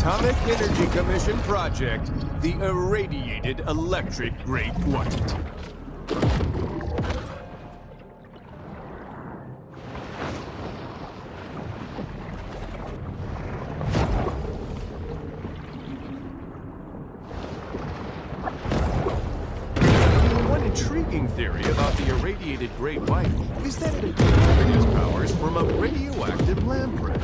Atomic Energy Commission project, the Irradiated Electric Great White. One intriguing theory about the Irradiated Great White is that it derives its powers from a radioactive lamprey.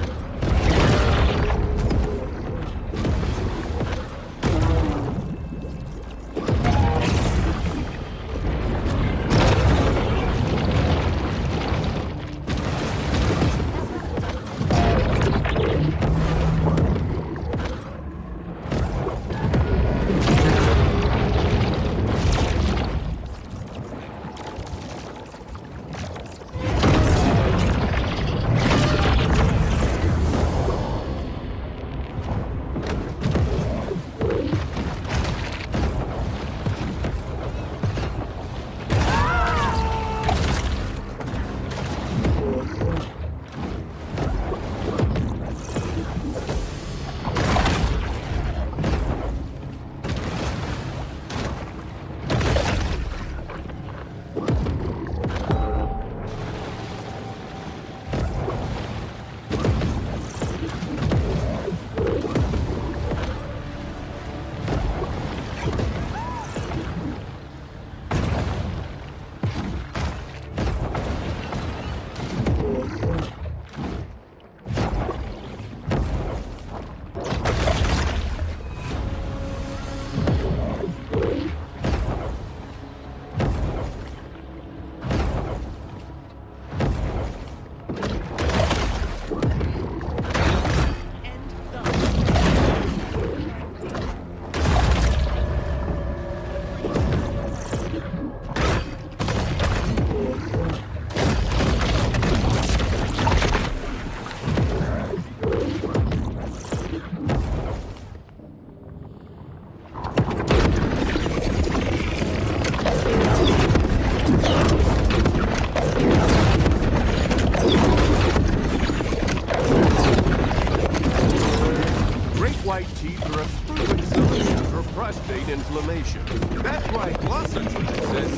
White teeth are a proven solution for prostate inflammation. That's why Glossage says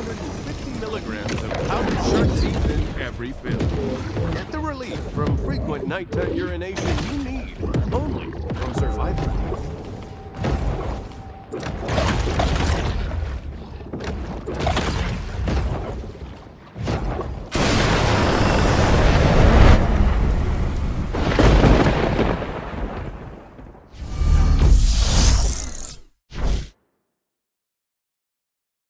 750 milligrams of powdered shark teeth in every pill. Get the relief from frequent nighttime urination you need, only